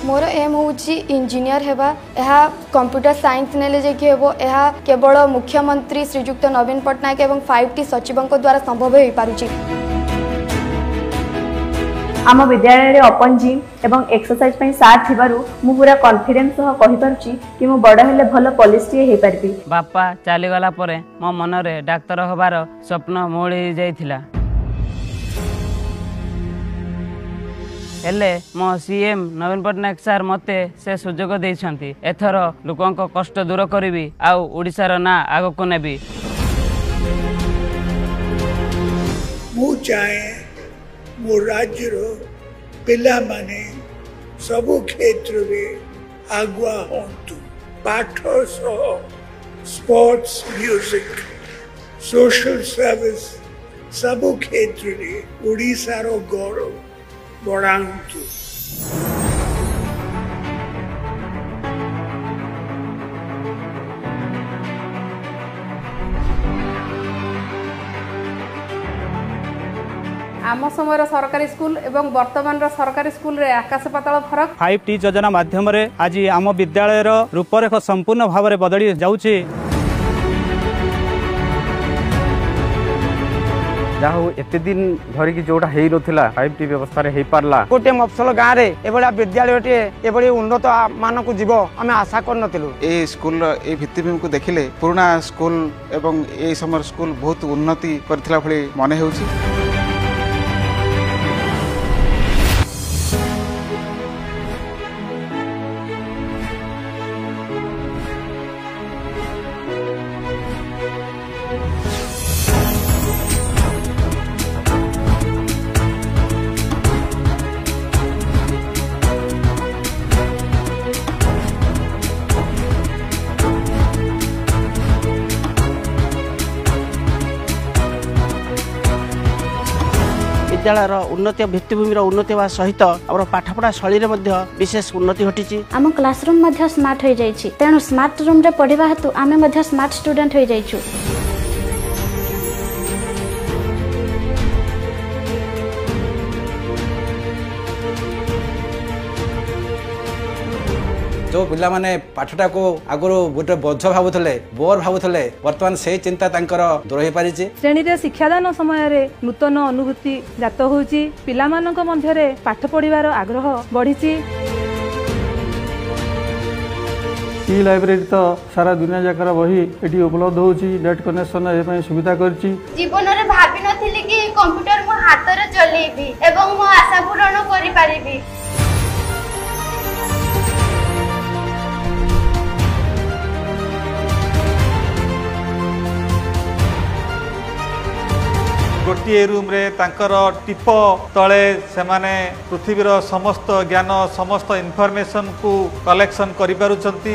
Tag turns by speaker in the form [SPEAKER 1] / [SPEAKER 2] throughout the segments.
[SPEAKER 1] मोर M हूँ engineer हेबा यह कंप्यूटर साइंस नेले जे हेबो यह केवल मुख्यमंत्री श्रीजुक्त नवीन पट्टनायक एवं 5T सचिवों द्वारा संभव हो पारुछि।
[SPEAKER 2] आम विद्यालय रे ओपन जिम एवं एक्सरसाइज पई साथ थिबारु मु पूरा कॉन्फिडेंस सह कहि पारुछि कि मु बड़ हेले भलो पुलिस टी हे परबी।
[SPEAKER 3] बापा चली गला परे मो मन रे डाक्टर होबार स्वप्न मोड़ी जाइथिला। हेले मो सीएम नवीन पट्टनायक सर मते से सुजोग देइछंती एथर लोकंक कष्ट दूर करिवि आउ ओडिसा ना आगको नेबि।
[SPEAKER 4] मु चाहे मो राज्य रो पिला माने सबु क्षेत्र में आगुआ होंतु पाठ सह स्पोर्ट्स म्यूजिक सोशल सर्विस सबु क्षेत्र में ओडिसा रो गौरव बढ़ांतु।
[SPEAKER 5] आम समय सरकारी स्कूल एवं वर्तमान सरकारी स्कूल रे आकाश पाताल फरक।
[SPEAKER 6] 5T योजना माध्यम रे आज आम विद्यालय रूपरेख संपूर्ण भाव में बदली जाउछि।
[SPEAKER 7] जाहु एते दिन धरिकी जोटा हेई नथिला 5T व्यवस्था रे हेई पारला।
[SPEAKER 8] गोटे मफसल गाँ रे एभला विद्यालयटे एभली उन्नत मानक जीव आमे आशा कर नथिलु।
[SPEAKER 7] ए स्कूल ए भित्तिभूमि को देखिले पुराना स्कूल एवं ए समर स्कूल बहुत उन्नति करथिला भली मने होउछि।
[SPEAKER 8] विद्यालय उन्नति भित्तिभूमि उन्नति होगा सहित आम पाठपढ़ा शैली विशेष उन्नति घटी।
[SPEAKER 9] आम क्लासरूम स्मार्ट हो जाइए तेणु स्मार्ट रूम रे पढ़ा हेतु आम स्मार्ट स्टूडेंट हो जाइछु।
[SPEAKER 10] जो पिला माने पाठटा को आगरो गोटे बोझ भावुले बोर भावुले वर्तमान से चिंता तांकर दूर हो पारिछि।
[SPEAKER 5] श्रेणी रे शिक्षादान समय रे नूतन अनुभूति जात होउछि पिला मानक मध्य रे पाठ पढ़िबार आग्रह बढ़िछि।
[SPEAKER 6] ई लाइब्रेरी तो सारा दुनिया जाकर बही एटी उपलब्ध होछि नेट कनेक्शन ए पई सुविधा करछि।
[SPEAKER 1] जीवन रे भाबी नथिली कि कंप्यूटर मो हाथ रे चलेबी एवं मो आशा पूर्ण करि पारिबी।
[SPEAKER 11] गोटे रूम रे तांकर टिप तले से माने पृथ्वीर समस्त ज्ञान समस्त इनफॉरमेशन को कलेक्शन करि पारुचंती।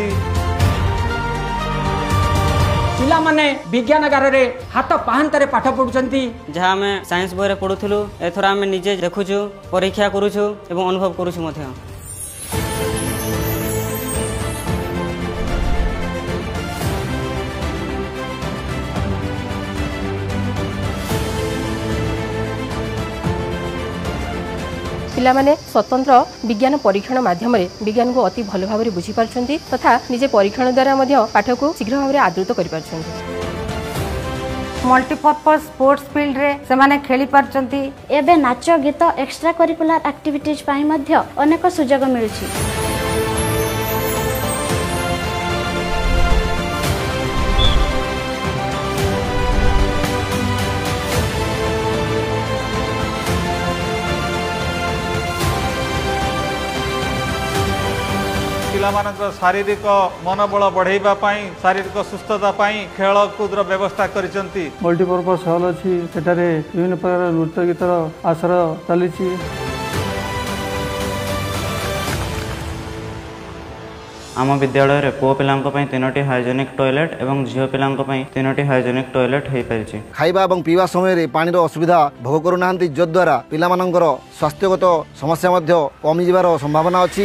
[SPEAKER 8] पिला माने विज्ञानगार रे हाथ पाहांतरे पाठ पढुचंती।
[SPEAKER 3] जहाँ आम साइंस बही पढ़ुलु एथर आम निजे देखुचु परीक्षा करुचु एवं अनुभव करुचु मध्य।
[SPEAKER 5] पिला माने स्वतंत्र विज्ञान परीक्षण माध्यम विज्ञान को अति भल भाव में बुझी पार्छंती तथा निजे परीक्षण द्वारा पाठ को शीघ्र भाव में आदृत कर पार्छंती।
[SPEAKER 9] मल्टीपर्पज स्पोर्ट्स फील्ड रे से माने खेली पार्छंती। एबे नाच गीत एक्स्ट्रा करिकुलर एक्टिविटीज पाई मध्य अनेक सुजोग मिलुछि।
[SPEAKER 11] शारीरिक मनोबल बढ़ाइबा पाई शारीरिक सुस्थता पाई खेल कूद व्यवस्था करिसंती।
[SPEAKER 6] मल्टीपर्पज हॉल अछि सेटारे विभिन्न प्रकार नृत्य गीतर आश्रय चलिछि।
[SPEAKER 12] आम विद्यालय रे पुओ पिलांको पई 3टी हाइजेनिक टॉयलेट एवं झियो पिलांको पई 3टी हाइजेनिक टॉयलेट हेई परिछि।
[SPEAKER 13] खाइबा एवं पीवा समय रे पानी रो असुविधा भोग करू नाहंती जद्वारा पिला मानकर स्वास्थ्यगत समस्या मध्य कमी जिवार संभावना अछि।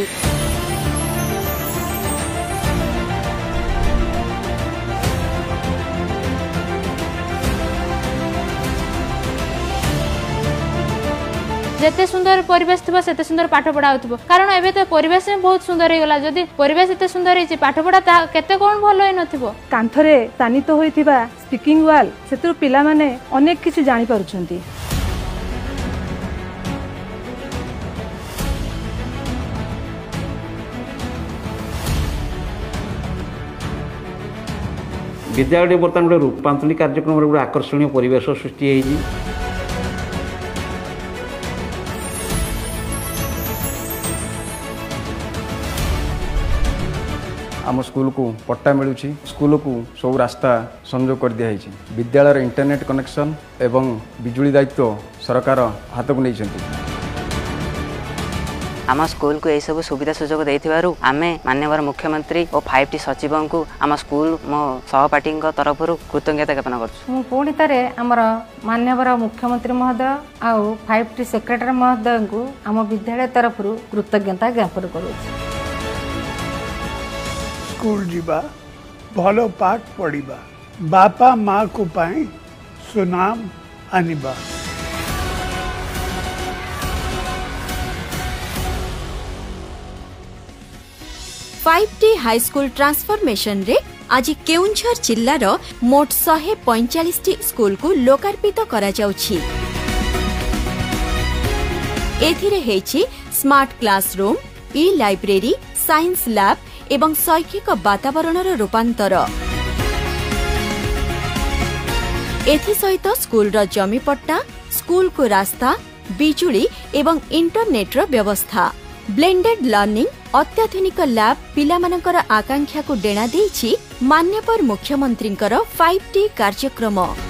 [SPEAKER 14] जेते सुंदर परिवेश थी सेते सुंदर पाठ पढ़ा होथिबो कारण एबे तो परिवेश बहुत सुंदर हो गला जदी परिवेश एते सुंदर होई पाठ पढ़ा केते कोन भलो होई नथिबो
[SPEAKER 15] कांथरे स्थानित होइथिबा स्पीकिंग वाल सेतु पिला माने अनेक किछि जानि पारुछंती।
[SPEAKER 16] विद्यालय बर्तमान गोटे रूपांतरी कार्यक्रम गोटे आकर्षणीय परिवेश सृष्टि होगी।
[SPEAKER 17] आम स्कूल को पट्टा मिलूँ स्कूल को सब रास्ता संजोग कर दिखाई विद्यालय इंटरनेट कनेक्शन एवं बिजुली दायित्व सरकार हाथ को नहीं।
[SPEAKER 18] आम स्कूल को यही सब सुविधा सुजोग देथिबारु आमे माननीय मुख्यमंत्री और 5T सचिव को आम स्कूल मो सहपाठी तरफ कृतज्ञता ज्ञापन कर
[SPEAKER 19] पुणी तारे आमर माननीय मुख्यमंत्री महोदय आउ 5T सेक्रेटरी महोदय को आम विद्यालय तरफ कृतज्ञता ज्ञापन करूँ।
[SPEAKER 4] स्कूल जीवा भलो पाठ पढ़िबा बापा माँ को पाए सुनाम आनिबा।
[SPEAKER 20] फाइव टी हाईस्कूल ट्रांसफॉर्मेशन रे आज केउंझर जिल्लार मोट 145 स्कूल को लोकार्पित करा जाउछि। एथिरे हेछि smart classroom, e library, science lab एवं शैक्षिक वातावरणर रूपांतर। एथि सहित स्कूल रो जमी पट्टा, स्कूल को रास्ता, बिजुली एवं इंटरनेट रो व्यवस्था, ब्लेंडेड लर्निंग, अत्याधुनिक लैब पिलामानकर आकांक्षा को डेणा देछि माननीय मुख्यमंत्री 5T कार्यक्रम।